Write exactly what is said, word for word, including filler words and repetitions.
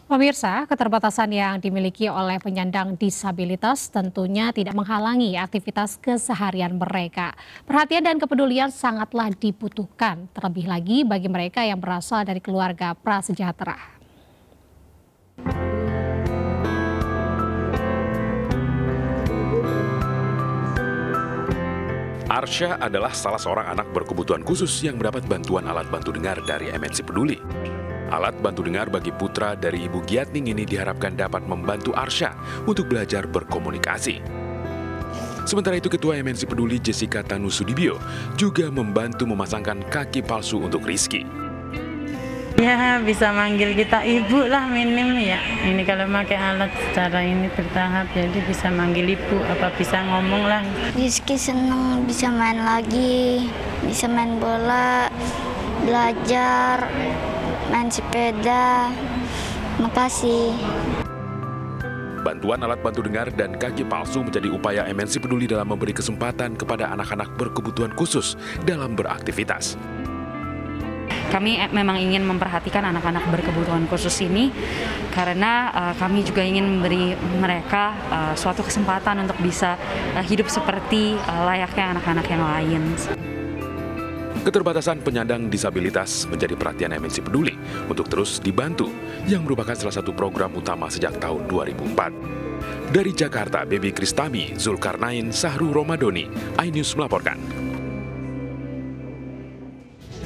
Pemirsa, keterbatasan yang dimiliki oleh penyandang disabilitas tentunya tidak menghalangi aktivitas keseharian mereka. Perhatian dan kepedulian sangatlah dibutuhkan, terlebih lagi bagi mereka yang berasal dari keluarga prasejahtera. Arsya adalah salah seorang anak berkebutuhan khusus yang mendapat bantuan alat bantu dengar dari M N C Peduli. Alat bantu dengar bagi putra dari Ibu Giatning ini diharapkan dapat membantu Arsya untuk belajar berkomunikasi. Sementara itu, Ketua M N C Peduli Jessica Tanusudibio juga membantu memasangkan kaki palsu untuk Rizky. Ya, bisa manggil kita ibu lah minim ya. Ini kalau pakai alat secara ini bertahap, jadi bisa manggil ibu, apa bisa ngomong lah. Rizky seneng bisa main lagi, bisa main bola, belajar, main sepeda. Makasih. Bantuan alat bantu dengar dan kaki palsu menjadi upaya M N C Peduli dalam memberi kesempatan kepada anak-anak berkebutuhan khusus dalam beraktivitas. Kami memang ingin memperhatikan anak-anak berkebutuhan khusus ini karena uh, kami juga ingin memberi mereka uh, suatu kesempatan untuk bisa uh, hidup seperti uh, layaknya anak-anak yang lain. Keterbatasan penyandang disabilitas menjadi perhatian M N C Peduli untuk terus dibantu, yang merupakan salah satu program utama sejak tahun dua ribu empat. Dari Jakarta, Baby Kristami, Zulkarnain, Sahru Romadoni, iNews melaporkan.